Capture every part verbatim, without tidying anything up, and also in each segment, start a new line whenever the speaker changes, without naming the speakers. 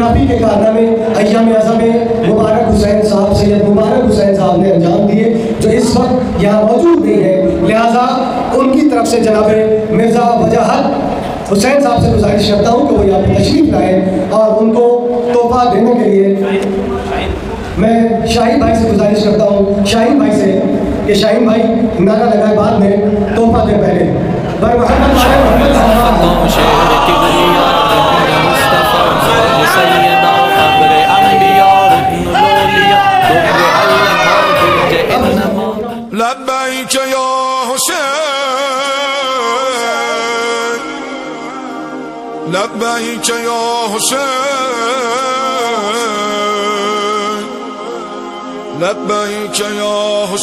काफ़ी के कारनामे अय्याम आज़म मुबारक हुसैन साहब सैयद मुबारक हुसैन साहब ने अंजाम दिए, जो इस वक्त यहाँ मौजूद नहीं है। लिहाजा उनकी तरफ से जनाब मिर्ज़ा वजाहत हुसैन साहब से गुजारिश करता हूँ कि वो यहाँ पर तशरीफ़ लाएँ और उनको तोहफा देने के लिए मैं शाहीन भाई से गुजारिश करता हूँ, शाहीन भाई से कि शाहीन भाई नारा लगाए बाद में तोहफा दे पहले भाई मोहम्मद
لبیک یا حسین لبیک یا حسین لبیک یا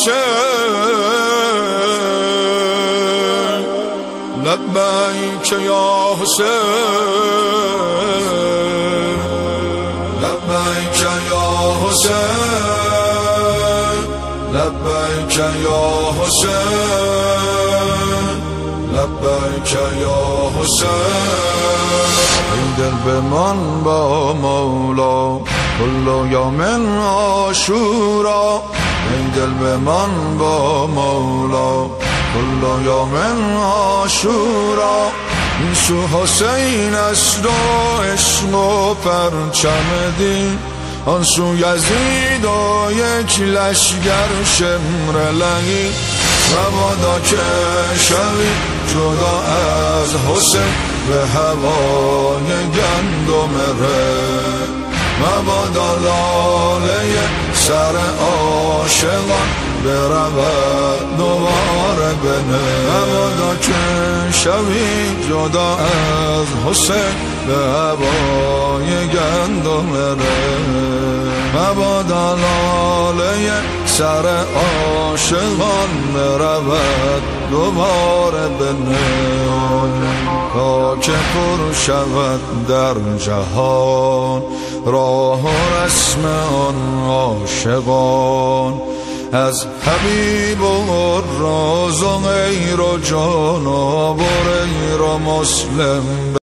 حسین لبیک یا حسین لبیک یا حسین لبیک یا حسین لبیک یا حسین ای دل بمان با مولا کل یوم عاشورا ای دل بمان با مولا کل یوم عاشورا این سو حسین است و عشق و پرچم دین آن سو یزید و یک لشگر شمر لنگی مبادا که شوی جدا از حسین به هوای گندم ره مبادا لاله سر عاشقان برود دوباره بنه مبادا که شوی جدا از حسین به هوای گندم ره مبادا لاله سر عاشقان برود دوباره بنه تا که پر شود در جهان راه و رسم آن عاشقان از حبیب و راز و غیر و جان و غیر و مسلم